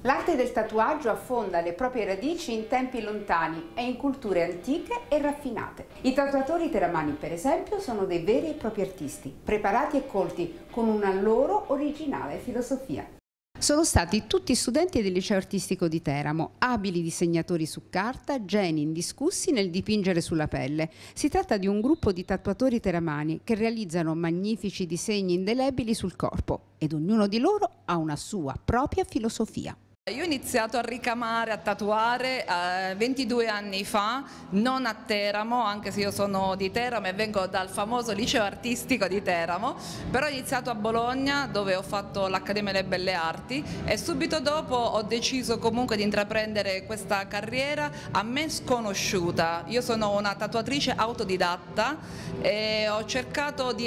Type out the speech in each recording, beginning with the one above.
L'arte del tatuaggio affonda le proprie radici in tempi lontani e in culture antiche e raffinate. I tatuatori teramani, per esempio, sono dei veri e propri artisti, preparati e colti, con una loro originale filosofia. Sono stati tutti studenti del liceo artistico di Teramo, abili disegnatori su carta, geni indiscussi nel dipingere sulla pelle. Si tratta di un gruppo di tatuatori teramani che realizzano magnifici disegni indelebili sul corpo ed ognuno di loro ha una sua propria filosofia. Io ho iniziato a ricamare, a tatuare 22 anni fa, non a Teramo, anche se io sono di Teramo e vengo dal famoso liceo artistico di Teramo, però ho iniziato a Bologna dove ho fatto l'Accademia delle Belle Arti e subito dopo ho deciso comunque di intraprendere questa carriera a me sconosciuta. Io sono una tatuatrice autodidatta e ho cercato di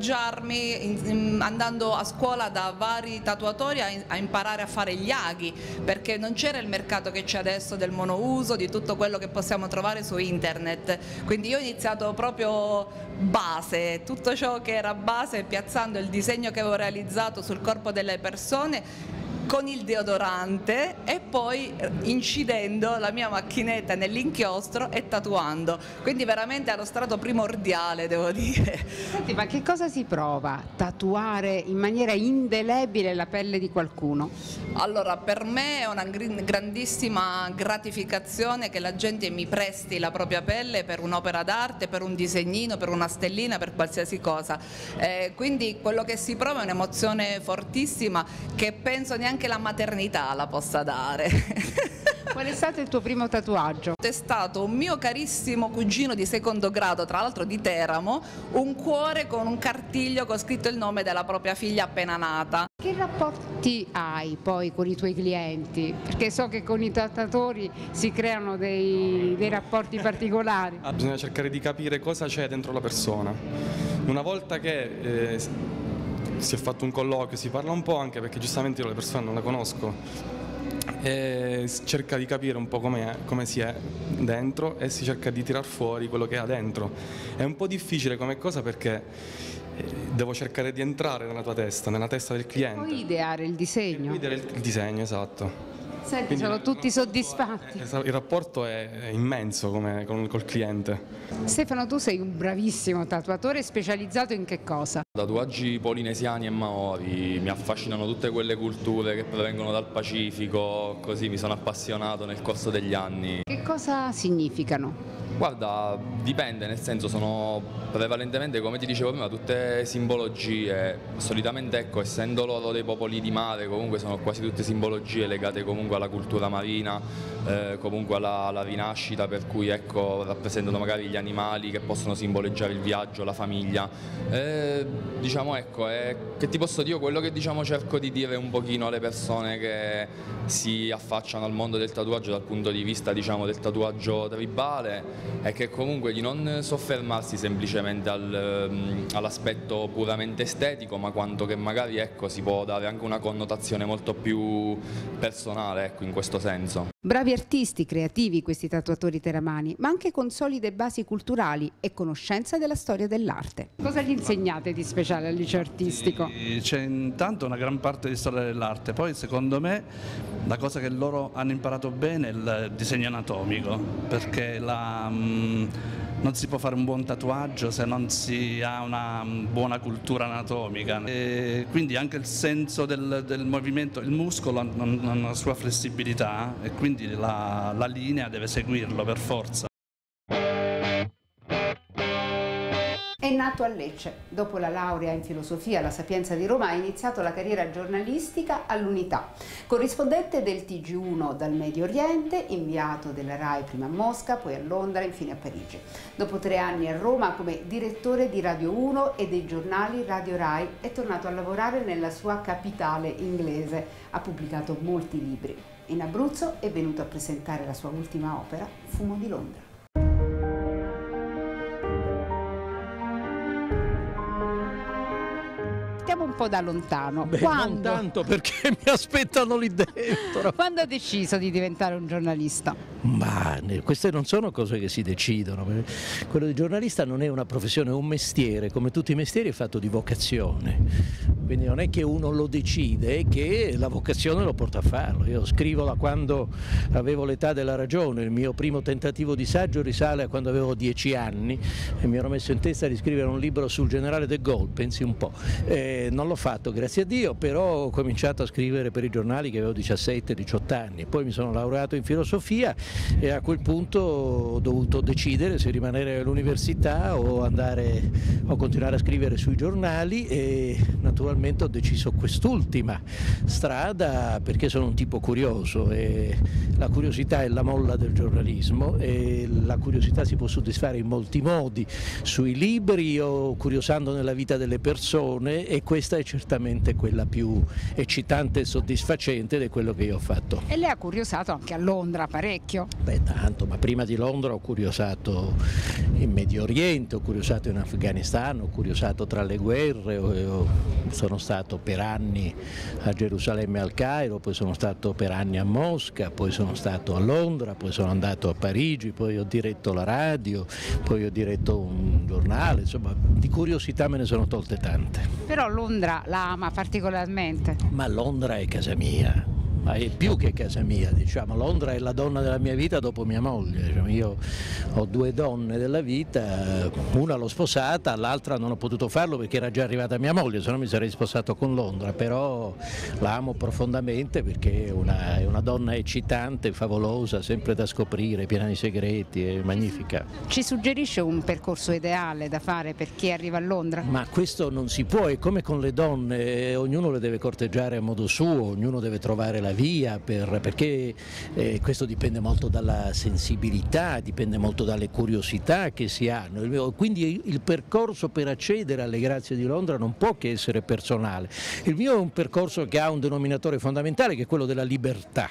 arrangiarmi andando a scuola da vari tatuatori a imparare a fare gli aghi, perché non c'era il mercato che c'è adesso del monouso, di tutto quello che possiamo trovare su internet. Quindi io ho iniziato proprio base, tutto ciò che era base, piazzando il disegno che avevo realizzato sul corpo delle persone con il deodorante e poi incidendo la mia macchinetta nell'inchiostro e tatuando. Quindi veramente allo strato primordiale, devo dire. Senti, ma che cosa si prova? Tatuare in maniera indelebile la pelle di qualcuno? Allora, per me è una grandissima gratificazione che la gente mi presti la propria pelle per un'opera d'arte, per un disegnino, per una stellina, per qualsiasi cosa. Quindi quello che si prova è un'emozione fortissima che penso neanche la maternità la possa dare. Qual è stato il tuo primo tatuaggio? È stato un mio carissimo cugino di secondo grado, tra l'altro di Teramo, un cuore con un cartiglio con scritto il nome della propria figlia appena nata. Che rapporti hai poi con i tuoi clienti? Perché so che con i tatuatori si creano dei rapporti particolari. Bisogna cercare di capire cosa c'è dentro la persona. Una volta che si è fatto un colloquio, si parla un po', anche perché giustamente io le persone non la conosco, e cerca di capire un po' come si è dentro e si cerca di tirar fuori quello che ha dentro. È un po' difficile come cosa perché devo cercare di entrare nella tua testa, nella testa del cliente. E poi ideare il disegno. Ideare il disegno, esatto. Senti, Quindi sono tutti soddisfatti. Il rapporto è immenso col cliente. Stefano, tu sei un bravissimo tatuatore, specializzato in che cosa? Tatuaggi polinesiani e maori, mi affascinano tutte quelle culture che provengono dal Pacifico, così mi sono appassionato nel corso degli anni. Che cosa significano? Guarda, dipende, nel senso sono prevalentemente, come ti dicevo prima, tutte simbologie. Solitamente, ecco, essendo loro dei popoli di mare, comunque sono quasi tutte simbologie legate comunque alla cultura marina, comunque alla rinascita, per cui ecco, rappresentano magari gli animali che possono simboleggiare il viaggio, la famiglia. Diciamo, ecco, che ti posso dire, quello che diciamo cerco di dire un pochino alle persone che si affacciano al mondo del tatuaggio dal punto di vista, diciamo, del tatuaggio tribale, è che comunque di non soffermarsi semplicemente all'aspetto puramente estetico, ma quanto che magari, ecco, si può dare anche una connotazione molto più personale, ecco, in questo senso. Bravi artisti, creativi questi tatuatori teramani, ma anche con solide basi culturali e conoscenza della storia dell'arte. Cosa gli insegnate di speciale al liceo artistico? C'è intanto una gran parte di storia dell'arte, poi secondo me la cosa che loro hanno imparato bene è il disegno anatomico, perché non si può fare un buon tatuaggio se non si ha una buona cultura anatomica, e quindi anche il senso del movimento, il muscolo ha una sua flessibilità e quindi la linea deve seguirlo per forza. È nato a Lecce. Dopo la laurea in filosofia alla Sapienza di Roma ha iniziato la carriera giornalistica all'Unità. Corrispondente del TG1 dal Medio Oriente, inviato della RAI prima a Mosca, poi a Londra, infine a Parigi. Dopo 3 anni a Roma come direttore di Radio 1 e dei giornali Radio RAI è tornato a lavorare nella sua capitale inglese. Ha pubblicato molti libri. In Abruzzo è venuto a presentare la sua ultima opera, Fumo di Londra. Un po' da lontano. Beh, non tanto, perché mi aspettano lì dentro. Quando ha deciso di diventare un giornalista? Ma queste non sono cose che si decidono. Quello di giornalista non è una professione, è un mestiere, come tutti i mestieri è fatto di vocazione. quindi non è che uno lo decide, è che la vocazione lo porta a farlo. Io scrivo da quando avevo l'età della ragione, il mio primo tentativo di saggio risale a quando avevo 10 anni e mi ero messo in testa di scrivere un libro sul generale de Gaulle, pensi un po'. Non l'ho fatto, grazie a Dio, però ho cominciato a scrivere per i giornali che avevo 17-18 anni, poi mi sono laureato in filosofia e a quel punto ho dovuto decidere se rimanere all'università o continuare a scrivere sui giornali, e naturalmente ho deciso quest'ultima strada perché sono un tipo curioso e la curiosità è la molla del giornalismo, e la curiosità si può soddisfare in molti modi, sui libri o curiosando nella vita delle persone, e questa è certamente quella più eccitante e soddisfacente di quello che io ho fatto. E lei ha curiosato anche a Londra parecchio? Beh, tanto, ma prima di Londra ho curiosato in Medio Oriente, ho curiosato in Afghanistan, ho curiosato tra le guerre, sono stato per anni a Gerusalemme e al Cairo, poi sono stato per anni a Mosca, poi sono stato a Londra, poi sono andato a Parigi, poi ho diretto la radio, poi ho diretto un giornale, insomma di curiosità me ne sono tolte tante. Però Londra la ama particolarmente? Ma Londra è casa mia. Ma è più che casa mia, diciamo. Londra è la donna della mia vita dopo mia moglie. Diciamo, io ho 2 donne della vita, una l'ho sposata, l'altra non ho potuto farlo perché era già arrivata mia moglie, se no mi sarei sposato con Londra, però la amo profondamente perché è una donna eccitante, favolosa, sempre da scoprire, piena di segreti, è magnifica. Ci suggerisce un percorso ideale da fare per chi arriva a Londra? Ma questo non si può, è come con le donne, ognuno le deve corteggiare a modo suo, ognuno deve trovare la via, perché questo dipende molto dalla sensibilità, dipende molto dalle curiosità che si hanno, quindi il percorso per accedere alle grazie di Londra non può che essere personale. Il mio è un percorso che ha un denominatore fondamentale che è quello della libertà,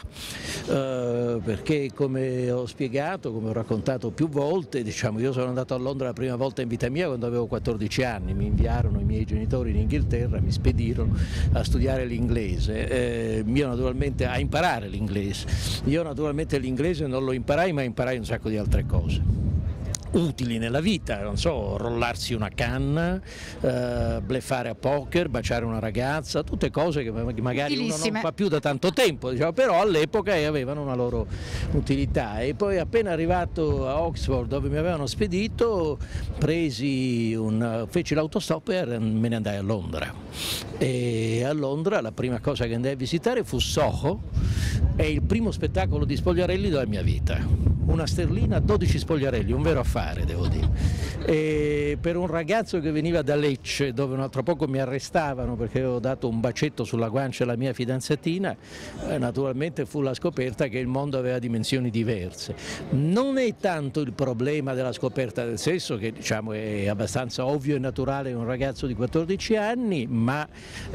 perché come ho spiegato, come ho raccontato più volte, diciamo, io sono andato a Londra la prima volta in vita mia quando avevo 14 anni, mi inviarono i miei genitori in Inghilterra, mi spedirono a studiare l'inglese, io naturalmente a imparare l'inglese. Io naturalmente l'inglese non lo imparai, ma imparai un sacco di altre cose utili nella vita, non so, rollarsi una canna, bluffare a poker, baciare una ragazza, tutte cose che magari uno non fa più da tanto tempo, diciamo, però all'epoca avevano una loro utilità. E poi appena arrivato a Oxford, dove mi avevano spedito, feci l'autostop e me ne andai a Londra. E a Londra la prima cosa che andai a visitare fu Soho, è il primo spettacolo di Spogliarelli della mia vita. Una sterlina, 12 spogliarelli, un vero affare devo dire. E per un ragazzo che veniva da Lecce, dove un altro poco mi arrestavano perché avevo dato un bacetto sulla guancia alla mia fidanzatina, naturalmente fu la scoperta che il mondo aveva dimensioni diverse. Non è tanto il problema della scoperta del sesso, che diciamo è abbastanza ovvio e naturale in un ragazzo di 14 anni, ma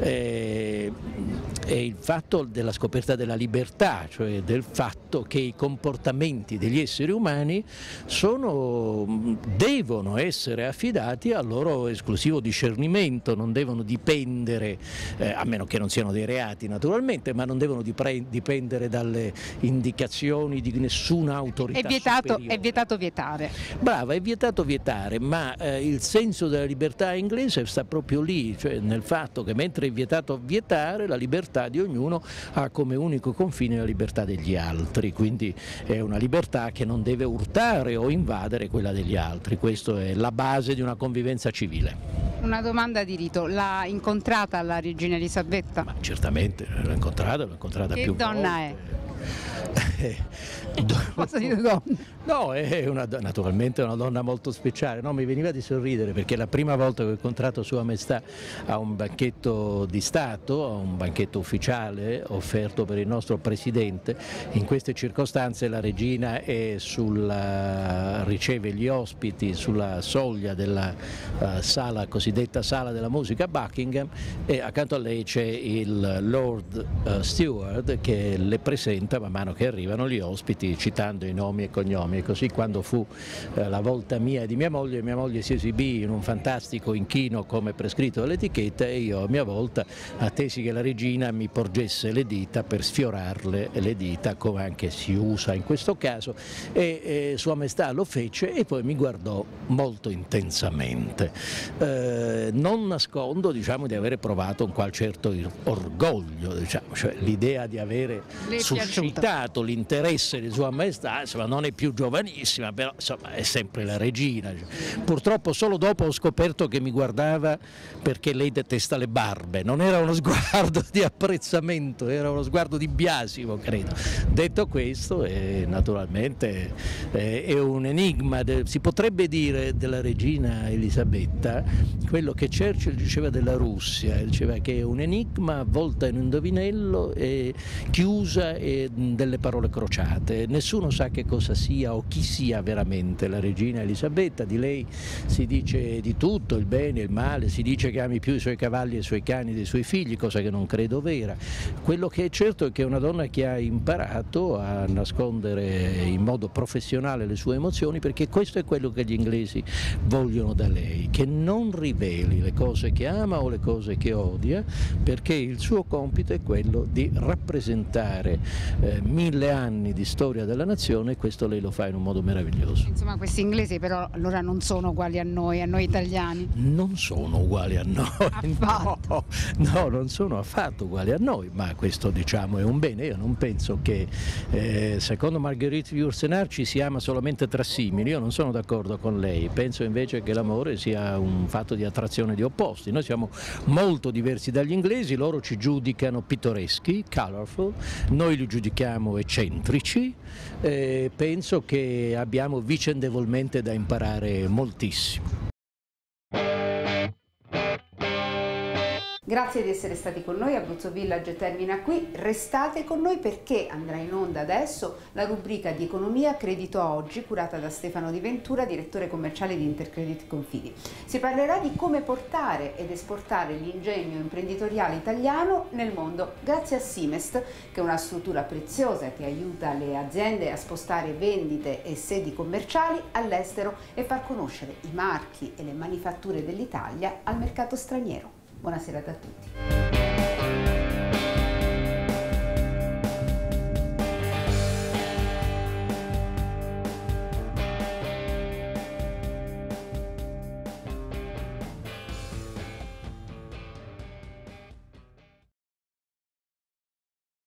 è il fatto della scoperta della libertà, cioè del fatto che i comportamenti degli esseri umani devono essere affidati al loro esclusivo discernimento, non devono dipendere, a meno che non siano dei reati naturalmente, ma non devono dipendere dalle indicazioni di nessuna autorità superiore. È vietato vietare. Brava, è vietato vietare, ma il senso della libertà inglese sta proprio lì, cioè nel fatto che mentre è vietato vietare, la libertà di ognuno ha come unico confine la libertà degli altri, quindi è una libertà che non deve urtare o invadere quella degli altri. Questa è la base di una convivenza civile. Una domanda di rito, l'ha incontrata la regina Elisabetta? Ma certamente, l'ho incontrata più volte. Che donna è? Cosa di donna? No, è naturalmente una donna molto speciale. No, mi veniva di sorridere perché la prima volta che ho incontrato Sua Maestà a un banchetto di Stato, a un banchetto ufficiale offerto per il nostro Presidente, in queste circostanze la regina riceve gli ospiti sulla soglia della cosiddetta sala della musica Buckingham, e accanto a lei c'è il Lord Stewart che le presenta racconta man mano che arrivano gli ospiti, citando i nomi e cognomi, e così quando fu la volta mia e di mia moglie si esibì in un fantastico inchino come prescritto dall'etichetta, e io a mia volta attesi che la regina mi porgesse le dita per sfiorarle le dita, come anche si usa in questo caso, e Sua Maestà lo fece e poi mi guardò molto intensamente. Non nascondo, diciamo, di avere provato un qual certo orgoglio, diciamo, cioè l'idea di avere suscitato l'interesse di Sua Maestà. Insomma, non è più giovanissima, però insomma è sempre la regina. Purtroppo solo dopo ho scoperto che mi guardava perché lei detesta le barbe, non era uno sguardo di apprezzamento, era uno sguardo di biasimo, credo. Detto questo, naturalmente è un enigma, si potrebbe dire della regina Elisabetta quello che Churchill diceva della Russia, diceva che è un enigma avvolta in un indovinello e chiusa e delle parole crociate. Nessuno sa che cosa sia o chi sia veramente la regina Elisabetta. Di lei si dice di tutto, il bene e il male, si dice che ami più i suoi cavalli e i suoi cani dei suoi figli, cosa che non credo vera. Quello che è certo è che è una donna che ha imparato a nascondere in modo professionale le sue emozioni, perché questo è quello che gli inglesi vogliono da lei, che non riveli le cose che ama o le cose che odia, perché il suo compito è quello di rappresentare 1000 anni di storia della nazione, e questo lei lo fa in un modo meraviglioso. Insomma, questi inglesi però allora non sono uguali a noi italiani? Non sono uguali a noi, no, non sono affatto uguali a noi, ma questo, diciamo, è un bene. Io non penso che secondo Marguerite Yourcenar ci si ama solamente tra simili, io non sono d'accordo con lei, penso invece che l'amore sia un fatto di attrazione di opposti. Noi siamo molto diversi dagli inglesi, loro ci giudicano pittoreschi, colorful, noi li giudichiamo eccentrici, penso che abbiamo vicendevolmente da imparare moltissimo. Grazie di essere stati con noi, Abruzzo Village termina qui, restate con noi perché andrà in onda adesso la rubrica di Economia Credito Oggi, curata da Stefano Di Ventura, direttore commerciale di Intercredit Confidi. Si parlerà di come portare ed esportare l'ingegno imprenditoriale italiano nel mondo, grazie a Simest, che è una struttura preziosa che aiuta le aziende a spostare vendite e sedi commerciali all'estero e far conoscere i marchi e le manifatture dell'Italia al mercato straniero. Buona serata a tutti.